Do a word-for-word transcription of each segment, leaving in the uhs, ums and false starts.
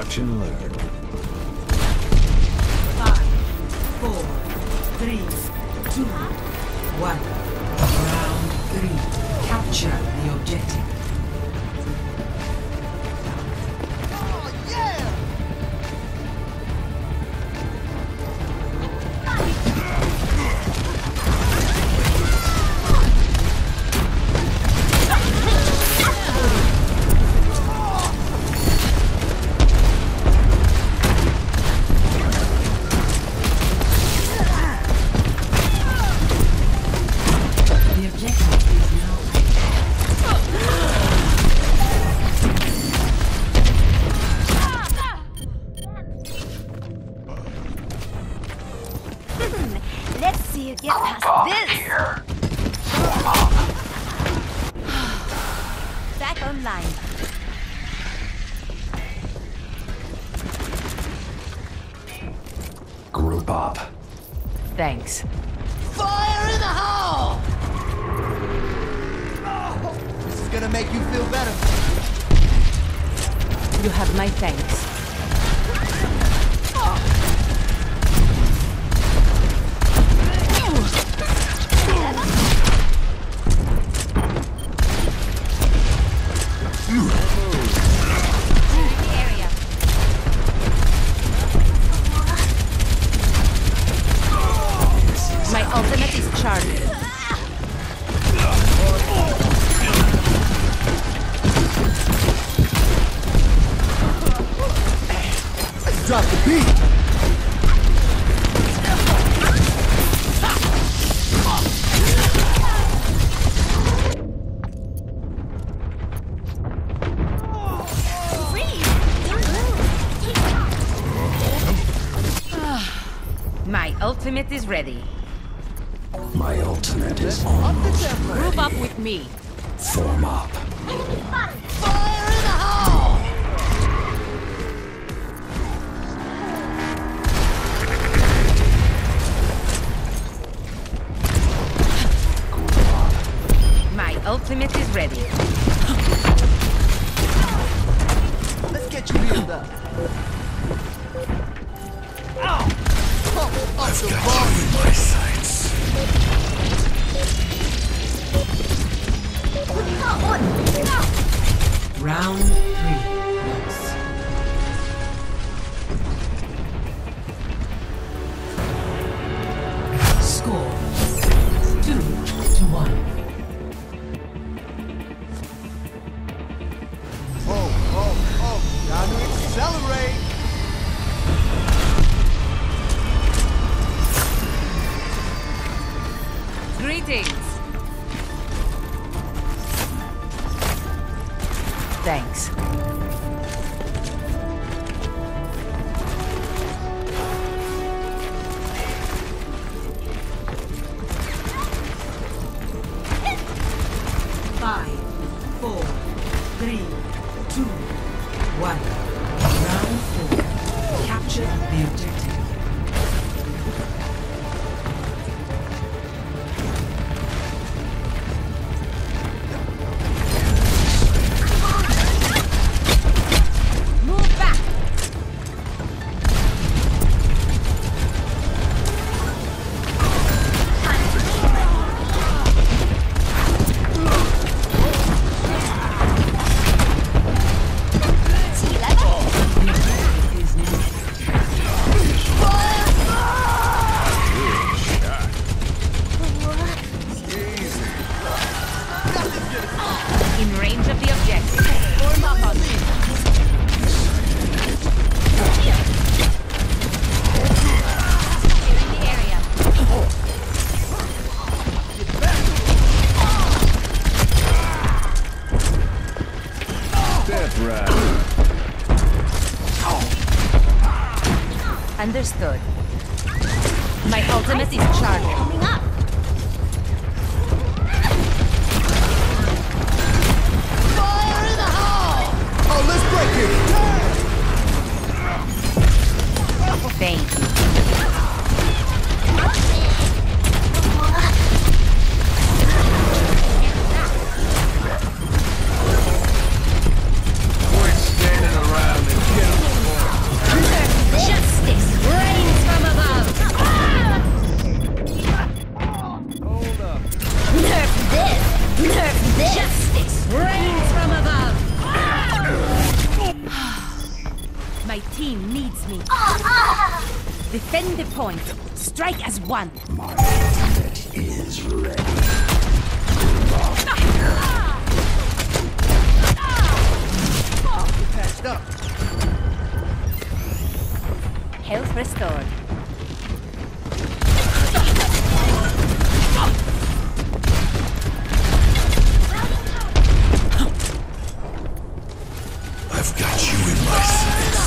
Watch and learn. Five, four, three, two, one. Round three. Capture the objective. Let's see you get past this. Here. Back online. Group up. Thanks. Fire in the hole! Oh, this is gonna make you feel better. You have my thanks. My ultimate is charged. Drop the beat! My ultimate is ready. My ultimate is on. Group up with me. Form up. Fire in the hole! My ultimate is ready. Let's get you healed up. Ow! Oh, off the ball. In my sights. Round three. Score two to one. Oh, oh, oh, gotta accelerate! Greetings. Thanks. Five, four, three, two, one. Round four. Capture the objective. Move back. In range of the objective. Form up on me. Clearing the area. Step right. Understood. My ultimate is charged. Coming up. Fire in the hole! Oh, let's break it! Thank you. Quit standing around and get them. My team needs me. Defend the point. Strike as one. My ultimate is ready. Patched up. Health restored. I've got you in my sights.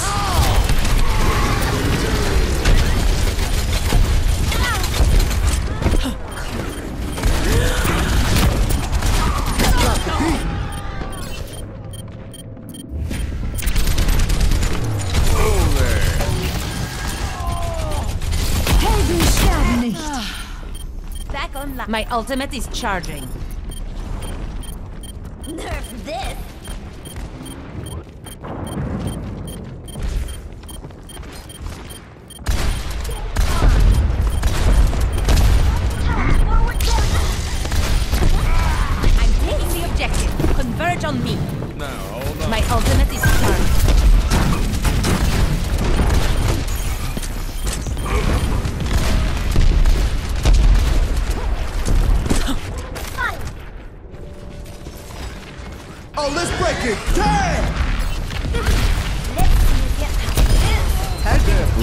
Back online. My ultimate is charging. Nerf this. I'm taking the objective. Converge on me. No, hold on. My ultimate is charged. Oh, let's break it! Damn! Let's see you get past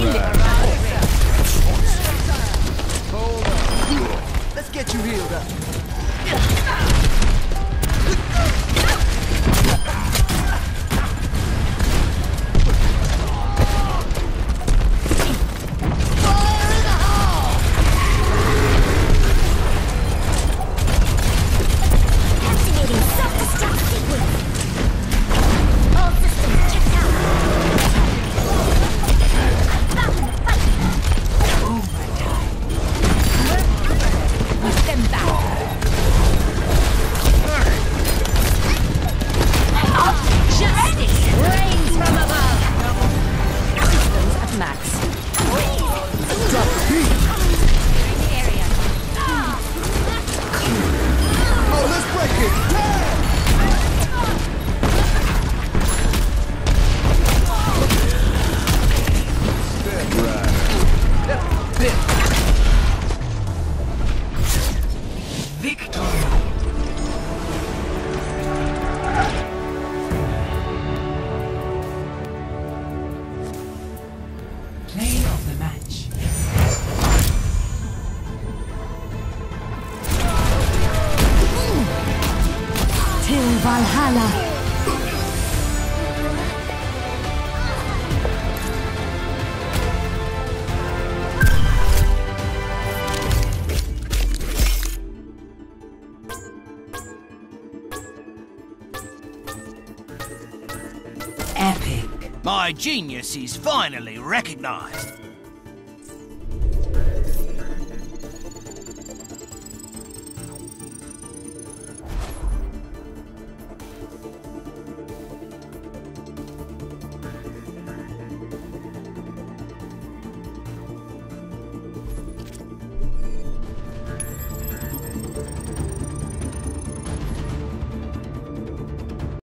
this. Hold on. Let's get you healed up. Fire in the hole! Activating self-destruct sequence. All systems checked out. Found the fight. Push them back. Justice reigns from above. Systems at max. Drop the beat! Area. Oh, let's break it! Damn! Victory. Play of the match. Till Valhalla. Epic. My genius is finally recognized.